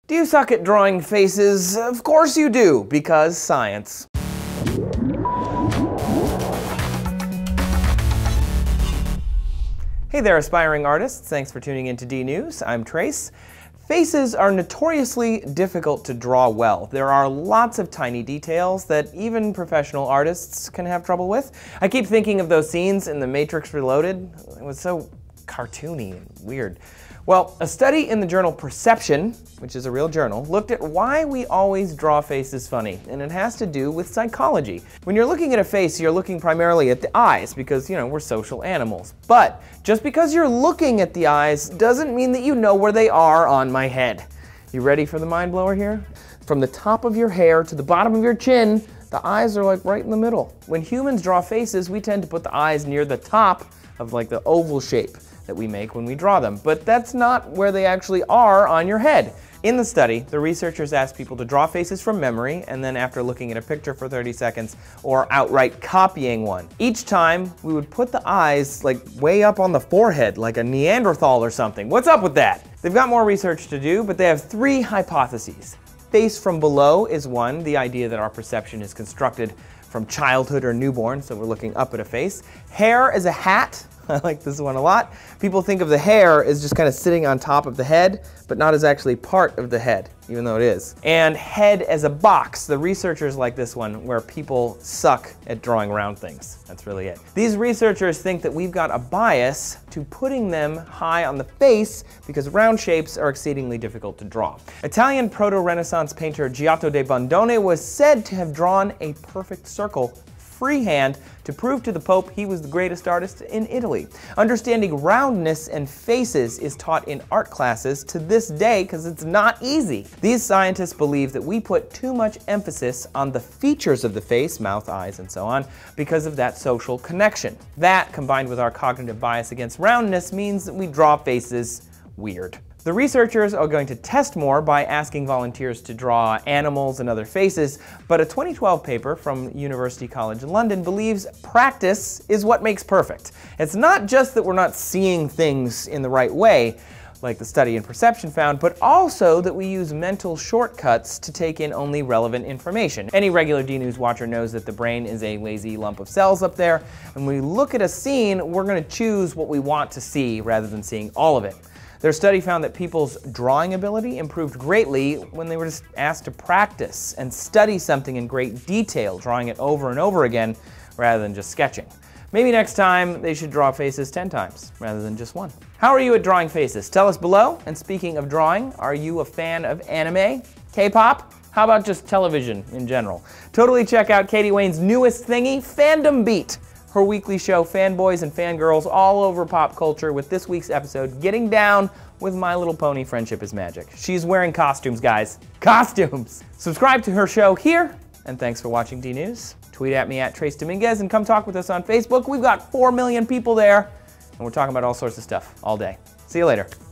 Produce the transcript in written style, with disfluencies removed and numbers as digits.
Do you suck at drawing faces? Of course you do, because science. Hey there, aspiring artists. Thanks for tuning in to DNews. I'm Trace. Faces are notoriously difficult to draw well. There are lots of tiny details that even professional artists can have trouble with. I keep thinking of those scenes in The Matrix Reloaded. It was so cartoony and weird. Well, a study in the journal Perception, which is a real journal, looked at why we always draw faces funny, and it has to do with psychology. When you're looking at a face, you're looking primarily at the eyes because, we're social animals. But just because you're looking at the eyes doesn't mean that you know where they are on my head. You ready for the mind blower here? From the top of your hair to the bottom of your chin, the eyes are like right in the middle. When humans draw faces, we tend to put the eyes near the top of like the oval shape that we make when we draw them, but that's not where they actually are on your head. In the study, the researchers asked people to draw faces from memory, and then after looking at a picture for 30 seconds, or outright copying one. Each time, we would put the eyes like way up on the forehead, like a Neanderthal or something. What's up with that? They've got more research to do, but they have three hypotheses. Face from below is one, the idea that our perception is constructed from childhood or newborn, so we're looking up at a face. Hair as a hat. I like this one a lot. People think of the hair as just kind of sitting on top of the head, but not as actually part of the head, even though it is. And head as a box. The researchers like this one, where people suck at drawing round things. That's really it. These researchers think that we've got a bias to putting them high on the face because round shapes are exceedingly difficult to draw. Italian proto-Renaissance painter Giotto de Bondone was said to have drawn a perfect circle freehand to prove to the Pope he was the greatest artist in Italy. Understanding roundness and faces is taught in art classes to this day because it's not easy. These scientists believe that we put too much emphasis on the features of the face, mouth, eyes, and so on, because of that social connection. That, combined with our cognitive bias against roundness, means that we draw faces weird. The researchers are going to test more by asking volunteers to draw animals and other faces, but a 2012 paper from University College London believes practice is what makes perfect. It's not just that we're not seeing things in the right way, like the study in Perception found, but also that we use mental shortcuts to take in only relevant information. Any regular DNews watcher knows that the brain is a lazy lump of cells up there, and when we look at a scene, we're going to choose what we want to see rather than seeing all of it. Their study found that people's drawing ability improved greatly when they were just asked to practice and study something in great detail, drawing it over and over again rather than just sketching. Maybe next time they should draw faces 10 times rather than just one. How are you at drawing faces? Tell us below. And speaking of drawing, are you a fan of anime, K-pop? How about just television in general? Totally check out Katie Wayne's newest thingy, Fandom Beat. Her weekly show, fanboys and fangirls all over pop culture, with this week's episode getting down with My Little Pony Friendship is Magic. She's wearing costumes, guys. Costumes! Subscribe to her show here, and thanks for watching DNews. Tweet at me at Trace Dominguez and come talk with us on Facebook. We've got 4 million people there, and we're talking about all sorts of stuff all day. See you later.